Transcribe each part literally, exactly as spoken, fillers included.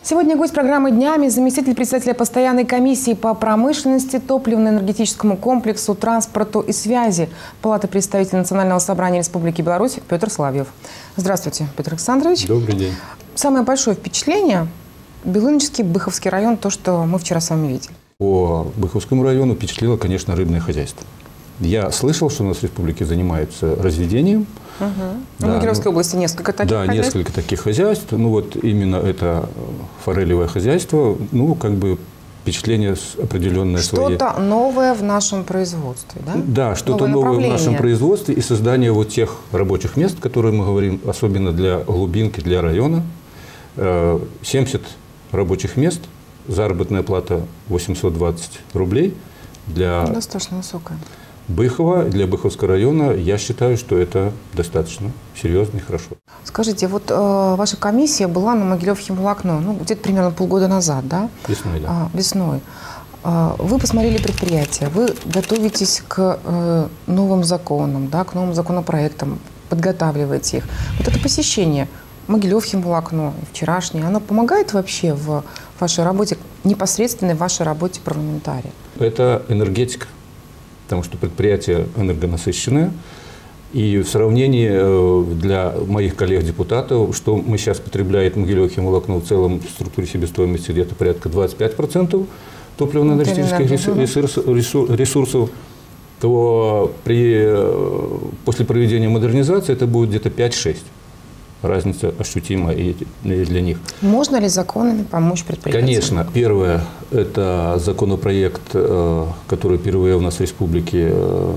Сегодня гость программы «Днями» заместитель председателя постоянной комиссии по промышленности, топливно-энергетическому комплексу, транспорту и связи Палаты представителей Национального собрания Республики Беларусь Петр Соловьев. Здравствуйте, Петр Александрович. Добрый день. Самое большое впечатление – Белынический, Быховский район, то, что мы вчера с вами видели. По Быховскому району впечатлило, конечно, рыбное хозяйство. Я слышал, что у нас в республике занимаются разведением. Угу. Да, в Могилевской ну, области несколько таких да, хозяйств. Да, несколько таких хозяйств. Ну вот именно это форелевое хозяйство, ну как бы впечатление определенное свое. Что-то новое в нашем производстве, да? Да, что-то новое, новое в нашем производстве и создание вот тех рабочих мест, которые мы говорим, особенно для глубинки, для района. семьдесят рабочих мест, заработная плата восемьсот двадцать рублей. Для достаточно высокая. Быхова, для Быховского района, я считаю, что это достаточно серьезно и хорошо. Скажите, вот э, ваша комиссия была на Могилев-Химволокно, ну, где-то примерно полгода назад, да? Весной, да. А, весной. А, вы посмотрели предприятие, вы готовитесь к э, новым законам, да, к новым законопроектам, подготавливаете их. Вот это посещение Могилев-Химволокно, вчерашнее, оно помогает вообще в вашей работе, непосредственной вашей работе парламентария? Это энергетика. Потому что предприятие энергонасыщенное. И в сравнении для моих коллег-депутатов, что мы сейчас потребляет Могилев-Химволокно в целом в структуре себестоимости где-то порядка двадцать пять процентов топливно-энергетических ресурсов, то при, после проведения модернизации это будет где-то пять-шесть. Разница ощутима и для них. Можно ли законами помочь предприятиям? Конечно. Первое – это законопроект, который впервые у нас в республике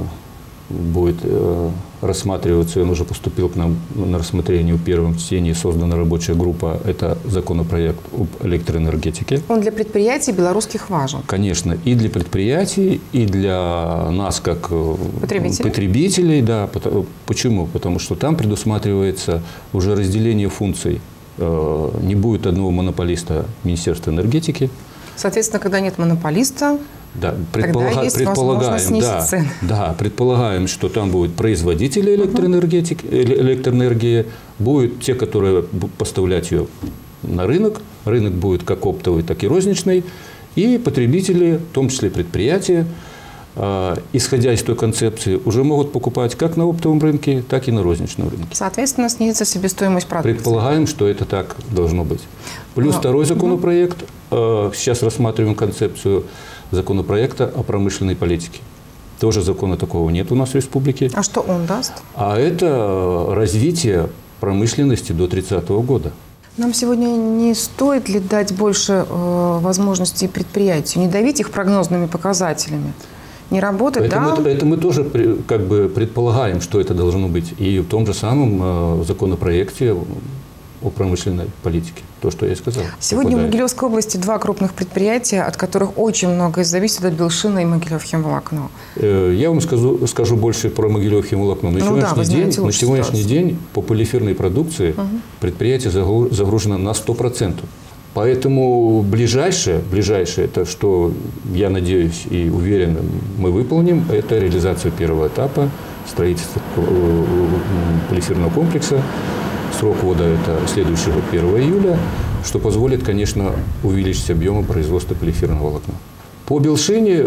будет рассматриваться. Он уже поступил к нам на рассмотрение в первом чтении. Создана рабочая группа. Это законопроект об электроэнергетике. Он для предприятий белорусских важен? Конечно. И для предприятий, и для нас, как потребителей. потребителей. Да. Почему? Потому что там предусматривается уже разделение функций. Не будет одного монополиста Министерства энергетики. Соответственно, когда нет монополиста, да, предполага... предполагаем, да, да, предполагаем, что там будут производители электроэнергетики, электроэнергии, будут те, которые будут поставлять ее на рынок. Рынок будет как оптовый, так и розничный. И потребители, в том числе предприятия, э, исходя из той концепции, уже могут покупать как на оптовом рынке, так и на розничном рынке. Соответственно, снизится себестоимость продукции. Предполагаем, что это так должно быть. Плюс Но... второй законопроект. Э, сейчас рассматриваем концепцию законопроекта о промышленной политике. Тоже закона такого нет у нас в республике. А что он даст? А это развитие промышленности до тридцатого года. Нам сегодня не стоит ли дать больше э, возможностей предприятию, не давить их прогнозными показателями? Не работать, это да? Мы, это мы тоже как бы предполагаем, что это должно быть. И в том же самом э, законопроекте о промышленной политике. То, что я и сказал. Сегодня попадает. В Могилевской области два крупных предприятия, от которых очень многое зависит от Белшина и Могилев-Химволокно. Я вам скажу, скажу больше про Могилев-Химволокно. На, ну да, день, на сегодняшний день по полиферной продукции угу. предприятие загружено на сто процентов. Поэтому ближайшее, ближайшее, это что, я надеюсь и уверен, мы выполним, это реализация первого этапа строительства полиферного комплекса. Срок ввода – это следующий год, первого июля, что позволит, конечно, увеличить объемы производства полиферного волокна. По Белшине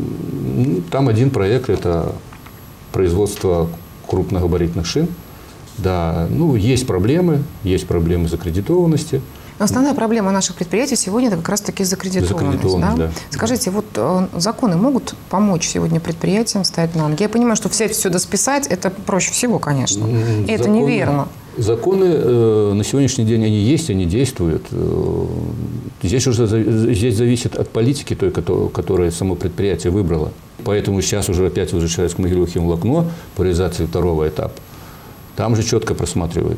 там один проект – это производство крупногабаритных шин. Да, ну, есть проблемы, есть проблемы закредитованности. Но основная проблема наших предприятий сегодня – это как раз-таки закредитованность. закредитованность да? Да. Скажите, вот э, законы могут помочь сегодня предприятиям встать на ноги? Я понимаю, что взять все досписать – это проще всего, конечно. И это законы, неверно. Законы э, на сегодняшний день они есть, они действуют. Здесь уже здесь зависит от политики той, которую само предприятие выбрало. Поэтому сейчас уже опять возвращаясь к Могилев-Химволокно по реализации второго этапа. Там же четко просматривают,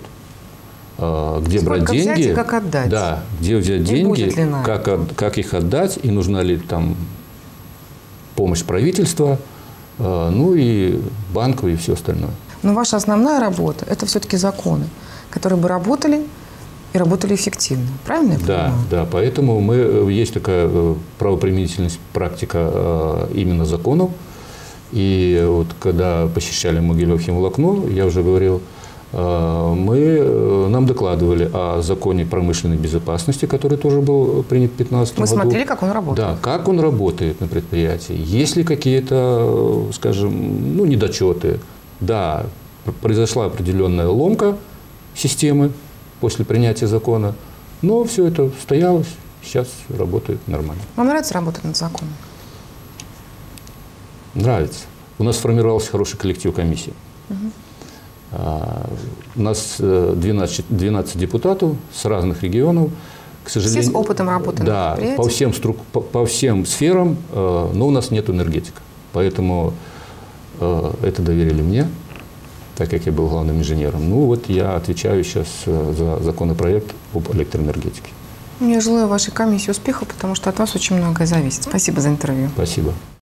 где Сколько брать деньги, взять и как отдать. Да, где взять и деньги, как, как их отдать, и нужна ли там помощь правительства, ну и банку и все остальное. Но ваша основная работа – это все-таки законы, которые бы работали и работали эффективно. Правильно я понимаю? Да, да, поэтому мы, есть такая правоприменительность, практика именно законов. И вот когда посещали Могилев-Химволокно, я уже говорил, мы, нам докладывали о законе промышленной безопасности, который тоже был принят в две тысячи пятнадцатом году. Мы смотрели, как он работает. Да, как он работает на предприятии. Есть ли какие-то, скажем, ну, недочеты? Да, произошла определенная ломка системы после принятия закона, но все это состоялось, сейчас работает нормально. Вам нравится работать над законом? Нравится. У нас сформировался хороший коллектив комиссии. Угу. У нас двенадцать, двенадцать депутатов с разных регионов. К сожалению, все с опытом работы да, на по всем, струк, по, по всем сферам, но у нас нет энергетика. Поэтому это доверили мне, так как я был главным инженером. Ну вот я отвечаю сейчас за законопроект об электроэнергетике. Я желаю вашей комиссии успеха, потому что от вас очень многое зависит. Спасибо за интервью. Спасибо.